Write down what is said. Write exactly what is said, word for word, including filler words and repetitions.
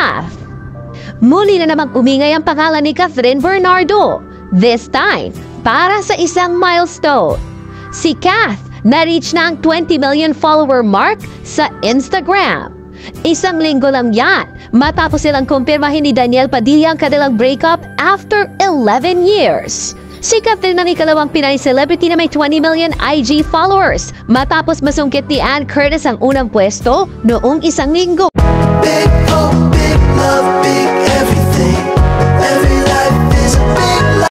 Kath. Muli na namang umingay ang pangalan ni Kathryn Bernardo, this time para sa isang milestone. Si Kath na-reach na ang twenty million follower mark sa Instagram. Isang linggo lang yan matapos silang kumpirmahin ni Daniel Padilla ang kanilang breakup after eleven years. Si Kathryn ang ikalawang Pinay celebrity na may twenty million I G followers matapos masungkit ni Ann Curtis ang unang pwesto noong isang linggo. Big hope, big love, big everything.